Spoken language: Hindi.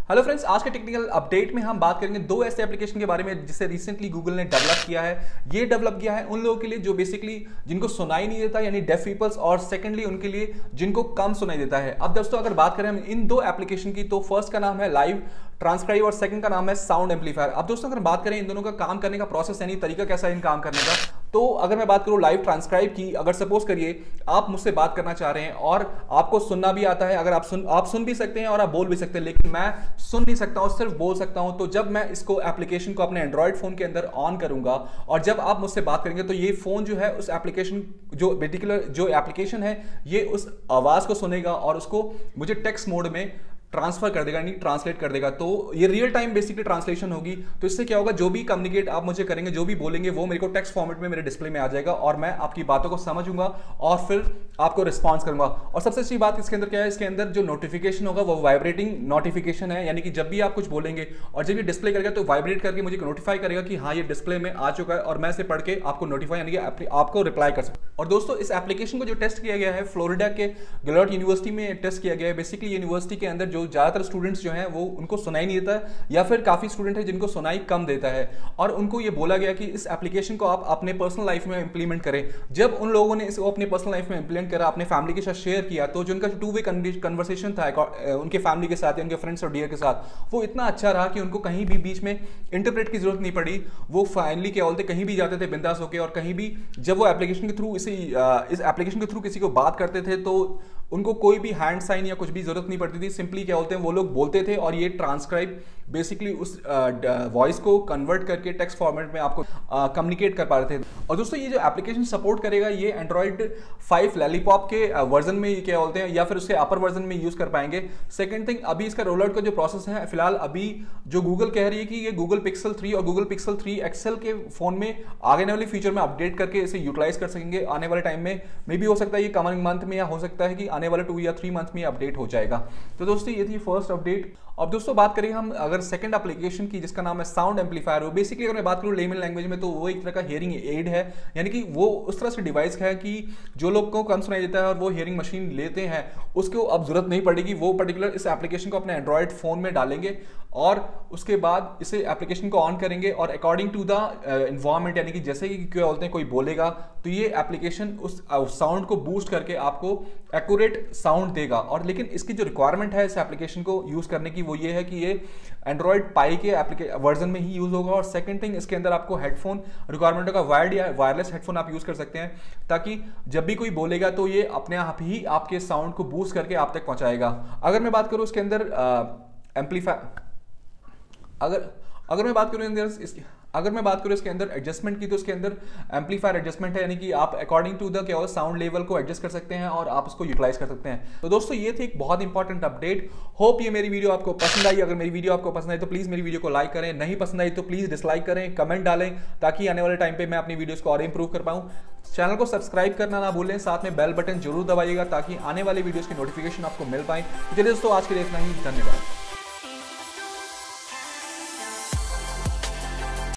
हेलो फ्रेंड्स, आज के टेक्निकल अपडेट में हम बात करेंगे दो ऐसे एप्लीकेशन के बारे में जिसे रिसेंटली गूगल ने डेवलप किया है। ये डेवलप किया है उन लोगों के लिए जो बेसिकली जिनको सुनाई नहीं देता यानी डेफ पीपल्स, और सेकंडली उनके लिए जिनको कम सुनाई देता है। अब दोस्तों अगर बात करें हम इन दो एप्लीकेशन की, तो फर्स्ट का नाम है लाइव ट्रांसक्राइब और सेकंड का नाम है साउंड एम्पलीफायर। अब दोस्तों अगर बात करें इन दोनों का काम करने का प्रोसेस यानी तरीका कैसा है इन काम करने का, तो अगर मैं बात करूं लाइव ट्रांसक्राइब की, अगर सपोज करिए आप मुझसे बात करना चाह रहे हैं और आपको सुनना भी आता है, अगर आप सुन भी सकते हैं और आप बोल भी सकते हैं, लेकिन मैं सुन नहीं सकता हूं, सिर्फ बोल सकता हूं। तो जब मैं इसको एप्लीकेशन को अपने एंड्रॉइड फोन के अंदर ऑन करूंगा और जब आप मुझसे बात करेंगे, तो ये फोन जो है उस एप्लीकेशन जो पर्टिकुलर जो एप्लीकेशन है ये उस आवाज को सुनेगा और उसको मुझे टेक्स्ट मोड में ट्रांसफर कर देगा यानी ट्रांसलेट कर देगा। तो ये रियल टाइम बेसिकली ट्रांसलेशन होगी। तो इससे क्या होगा, जो भी कम्युनिकेट आप मुझे करेंगे, जो भी बोलेंगे, वो मेरे को टेक्स्ट फॉर्मेट में मेरे डिस्प्ले में आ जाएगा और मैं आपकी बातों को समझूंगा और फिर आपको रिस्पॉन्स करूंगा। और सबसे अच्छी बात इसके अंदर क्या है, इसके अंदर जो नोटिफिकेशन होगा वो वाइब्रेटिंग नोटिफिकेशन है, यानी कि जब भी आप कुछ बोलेंगे और जब ये डिस्प्ले करेगा तो वाइब्रेट करके मुझे नोटिफाई करेगा कि हाँ ये डिस्प्ले में आ चुका है और मैं इसे पढ़ के आपको नोटिफाई यानी कि आपको रिप्लाई कर सकता हूं। और दोस्तों इस एप्लीकेशन को जो टेस्ट किया गया है फ्लोरिडा के डेवलप्ड यूनिवर्सिटी में टेस्ट किया गया है। बेसिकली यूनिवर्सिटी के अंदर जो ज्यादातर स्टूडेंट्स जो हैं वो उनको सुनाई नहीं देता है, या फिर काफी स्टूडेंट है जिनको सुनाई कम देता है, और उनको ये बोला गया कि इस एप्लीकेशन को आप अपने पर्सनल लाइफ में इंप्लीमेंट करें। जब उन लोगों ने इसको अपने पर्सनल लाइफ में इंप्लीमेंट करा, अपने फैमिली के साथ शेयर किया, तो जो उनका टू वे कन्वर्सेशन था उनके फैमिली के साथ या उनके फ्रेंड्स और डियर के साथ, वो इतना अच्छा रहा कि उनको कहीं भी बीच में इंटरप्रेट की जरूरत नहीं पड़ी। वो फाइनली क्या बोलते कहीं भी जाते थे बिंदास होकर, और कहीं भी जब वो एप्लीकेशन के थ्रू इस एप्लीकेशन के थ्रू किसी को बात करते थे तो उनको कोई भी हैंड साइन या कुछ भी जरूरत नहीं पड़ती थी। सिंपली क्या बोलते हैं वो लोग बोलते थे और ये ट्रांसक्राइब बेसिकली उस वॉइस को कन्वर्ट करके टेक्स्ट फॉर्मेट में आपको कम्युनिकेट कर पा रहे थे। और दोस्तों ये जो एप्लीकेशन सपोर्ट करेगा ये एंड्रॉइड 5 लैलीपॉप के वर्जन में ये क्या बोलते हैं, या फिर उसके अपर वर्जन में यूज कर पाएंगे। सेकंड थिंग, अभी इसका रोल आउट का जो प्रोसेस है फिलहाल अभी जो गूगल कह रही है कि ये गूगल पिक्सल 3 और गूगल पिक्सल 3 एक्सेल के फोन में आने वाले फ्यूचर में अपडेट करके इसे यूटिलाइज कर सकेंगे आने वाले टाइम में। मे बी हो सकता है ये कमिंग मंथ में, या हो सकता है कि आने वाले 2 या 3 मंथ में अपडेट हो जाएगा। तो दोस्तों ये थी फर्स्ट अपडेट। अब दोस्तों बात करेंगे हम अगर सेकंड एप्लीकेशन की जिसका नाम है साउंड एम्पलीफायर। वो बेसिकली अगर मैं बात करूं लेमन लैंग्वेज में, तो वो एक तरह का हियरिंग एड है, यानी कि वो उस तरह से डिवाइस है कि जो लोग को कम सुनाई देता है और वो हियरिंग मशीन लेते हैं उसको अब जरूरत नहीं पड़ेगी। वो पर्टिकुलर इस एप्लीकेशन को अपने एंड्रॉइड फोन में डालेंगे और उसके बाद इसे एप्लीकेशन को ऑन करेंगे और अकॉर्डिंग टू द एनवायरनमेंट, यानी कि जैसे कि क्या बोलते हैं कोई बोलेगा तो ये एप्लीकेशन उस साउंड को बूस्ट करके आपको एक्यूरेट साउंड देगा। और लेकिन इसकी जो रिक्वायरमेंट है इस एप्लीकेशन को यूज करने की वो ये है कि ये एंड्रॉइड पाई के वर्जन में ही यूज होगा। और सेकंड थिंग, इसके अंदर आपको हेडफोन रिक्वायरमेंट होगा, वायर्ड या वायरलेस हेडफोन आप यूज कर सकते हैं, ताकि जब भी कोई बोलेगा तो ये अपने आप ही आपके साउंड को बूस्ट करके आप तक पहुंचाएगा। अगर मैं बात करूं इसके अंदर एम्पलीफायर, अगर मैं बात करूं इसके अंदर एडजस्टमेंट की, तो इसके अंदर एम्पलीफायर एडजस्टमेंट है, यानी कि आप अकॉर्डिंग टू द क्या साउंड लेवल को एडजस्ट कर सकते हैं और आप उसको यूटिलाइज कर सकते हैं। तो दोस्तों ये थी एक बहुत इंपॉर्टेंट अपडेट। होप ये मेरी वीडियो आपको पसंद आई। अगर मेरी वीडियो आपको पसंद आई तो प्लीज मेरी वीडियो को लाइक करें, नहीं पसंद आई तो प्लीज डिसलाइक करें, कमेंट डालें, ताकि आने वाले टाइम पे मैं अपनी वीडियोस को और इंप्रूव कर पाऊं। चैनल को सब्सक्राइब करना ना भूलें, साथ में बेल बटन जरूर दबाइएगा ताकि आने वाली वीडियोस की नोटिफिकेशन आपको मिल पाए। चलिए दोस्तों आज के लिए इतना ही, धन्यवाद।